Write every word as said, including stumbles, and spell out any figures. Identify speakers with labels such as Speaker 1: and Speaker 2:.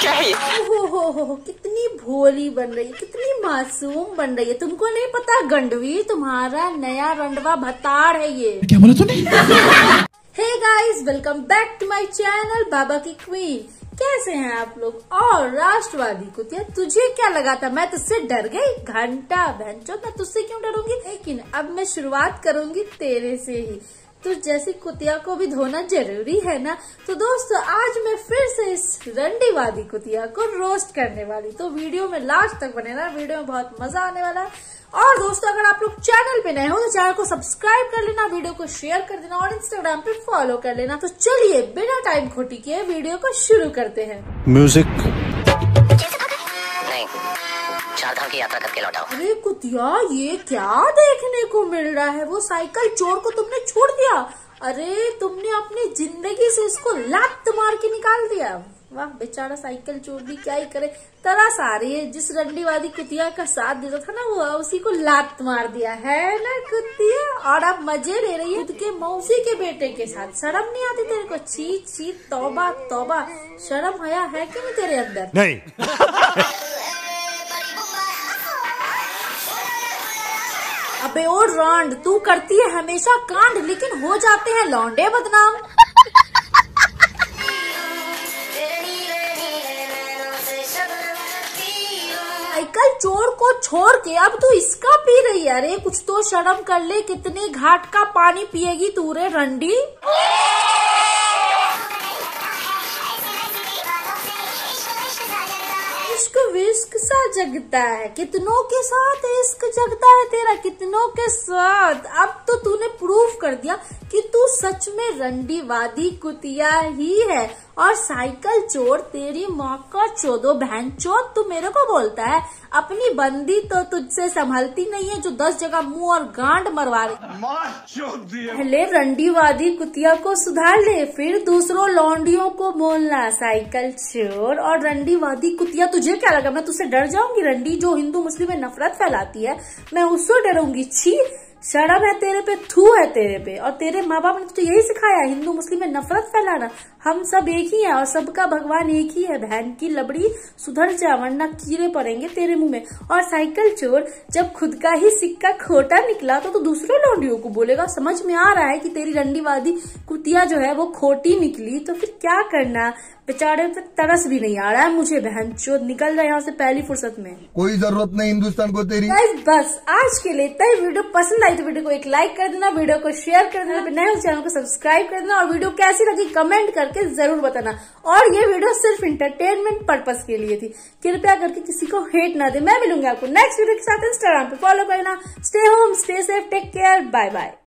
Speaker 1: हो हो हो कितनी भोली बन रही है, कितनी मासूम बन रही है। तुमको नहीं पता गंडवी तुम्हारा नया रंडवा भताड़ है ये।
Speaker 2: क्या बोला तूने?
Speaker 1: Hey guys, welcome back to my channel बाबा की क्वीन। कैसे हैं आप लोग? और राष्ट्रवादी कुतिया, तुझे क्या लगा था मैं तुझसे डर गई? घंटा भैंचो, मैं तुझसे क्यों डरूंगी? लेकिन अब मैं शुरुआत करूंगी तेरे से ही। तो जैसी कुतिया को भी धोना जरूरी है ना। तो दोस्तों, आज मैं फिर से इस रंडीवादी कुतिया को रोस्ट करने वाली। तो वीडियो में लास्ट तक बने ना, वीडियो में बहुत मजा आने वाला है। और दोस्तों, अगर आप लोग चैनल पे नए हो तो चैनल को सब्सक्राइब कर लेना, वीडियो को शेयर कर देना और इंस्टाग्राम पे फॉलो कर लेना। तो चलिए बिना टाइम खोटी किए वीडियो को शुरू करते हैं।
Speaker 2: म्यूजिक
Speaker 3: नहीं, चार धाम की यात्रा करके लौटा हूं।
Speaker 1: अरे कुतिया, ये क्या देखने को मिल रहा है? वो साइकिल चोर को तुमने छोड़ दिया? अरे तुमने अपनी जिंदगी से इसको लात मार के निकाल दिया। वाह, बेचारा साइकिल चोर भी क्या ही करे। तरस आ रही है, जिस रंडीवादी कुतिया का साथ देता था ना, वो उसी को लात मार दिया है ना कुतिया। और अब मजे ले रही है खुद के मौसी के बेटे के साथ। शर्म नहीं आती तेरे को? छी छी, तौबा तौबा, शर्म हया है कि नहीं तेरे अंदर?
Speaker 2: नहीं।
Speaker 1: अबे ओ रांड, तू करती है हमेशा कांड, लेकिन हो जाते हैं लौंडे बदनाम। साइकिल चोर को छोड़ के अब तू इसका पी रही है? अरे कुछ तो शर्म कर ले, कितने घाट का पानी पिएगी तू रे रंडी? इश्क विश्क सा जगता है, कितनों के साथ इश्क जगता है तेरा, कितनों के साथ। अब तो तूने प्रूफ कर दिया कि तू सच में रंडीवादी कुतिया ही है। और साइकिल चोर, तेरी माँ का चोदो बहन चोद, तू मेरे को बोलता है? अपनी बंदी तो तुझसे संभलती नहीं है, जो दस जगह मुंह और गांड मरवा रही। पहले रंडीवादी कुतिया को सुधार ले, फिर दूसरों लौंडियों को बोलना साइकिल चोर और रंडीवादी कुतिया। तुझे क्या लगा मैं तुझसे डर जाऊंगी? रंडी जो हिंदू मुस्लिम में नफरत फैलाती है, मैं उससे डरूंगी? छी, शर्म है तेरे पे, थू है तेरे पे। और तेरे माँ बाप ने तुझे यही सिखाया, हिंदू मुस्लिम में नफरत फैलाना। हम सब एक ही हैं और सबका भगवान एक ही है। बहन की लबड़ी, सुधर जा वरना कीड़े पड़ेंगे तेरे मुंह में। और साइकिल चोर, जब खुद का ही सिक्का खोटा निकला तो, तो दूसरे लौंडियों को बोलेगा। समझ में आ रहा है कि तेरी रंडीवादी कुतिया जो है वो खोटी निकली, तो फिर क्या करना? बेचारे पे तरस भी नहीं आ रहा है मुझे। बहन चोद, निकल रहा है यहाँ से पहली फुर्सत में।
Speaker 4: कोई जरूरत नहीं हिंदुस्तान को तेरी।
Speaker 1: बस आज के लिए इतना ही। वीडियो पसंद आई तो वीडियो को एक लाइक कर देना, वीडियो को शेयर कर देना, नए चैनल को सब्सक्राइब कर देना और वीडियो कैसी लगी कमेंट करके जरूर बताना। और ये वीडियो सिर्फ इंटरटेनमेंट पर्पस के लिए थी, कृपया करके किसी को हेट ना दे। मैं मिलूंगी आपको नेक्स्ट वीडियो के साथ। इंस्टाग्राम पे फॉलो करना। Stay home, stay safe, take care, bye bye.